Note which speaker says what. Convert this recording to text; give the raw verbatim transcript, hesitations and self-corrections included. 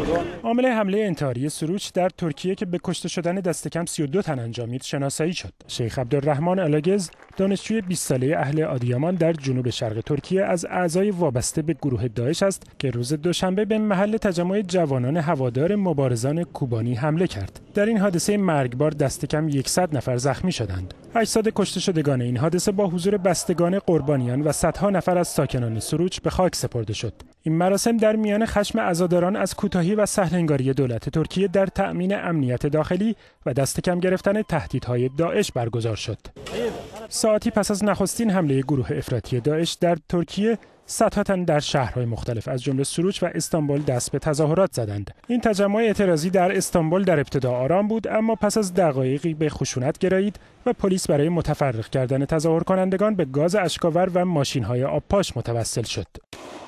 Speaker 1: عامل حمله انتحاری سروج در ترکیه که به کشته شدن دست کم سی و دو تن انجامید شناسایی شد. شیخ عبدالرحمن الاگز، دانشجوی بیست ساله اهل آدیامان در جنوب شرق ترکیه، از اعضای وابسته به گروه داعش است که روز دوشنبه به محل تجمع جوانان هوادار مبارزان کوبانی حمله کرد. در این حادثه مرگبار دست کم صد نفر زخمی شدند. اجساد کشته شدگان این حادثه با حضور بستگان قربانیان و صدها نفر از ساکنان سروج به خاک سپرده شد. این مراسم در میان خشم عزاداران از کوتاهی و سهل‌انگاری دولت ترکیه در تأمین امنیت داخلی و دست کم گرفتن تهدیدهای داعش برگزار شد. ساعتی پس از نخستین حمله گروه افراطی داعش در ترکیه، صدها تن در شهرهای مختلف از جمله سروج و استانبول دست به تظاهرات زدند. این تجمع اعتراضی در استانبول در ابتدا آرام بود، اما پس از دقایقی به خشونت گرایید و پلیس برای متفرق کردن تظاهر کنندگان به گاز اشک‌آور و ماشین‌های آبپاش متوسل شد.